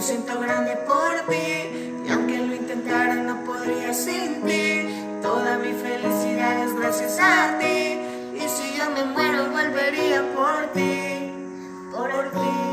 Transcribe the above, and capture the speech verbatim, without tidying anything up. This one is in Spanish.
Me siento grande por ti, y aunque lo intentara no podría sin ti. Toda mi felicidad es gracias a ti, y si yo me muero volvería por ti, por ti.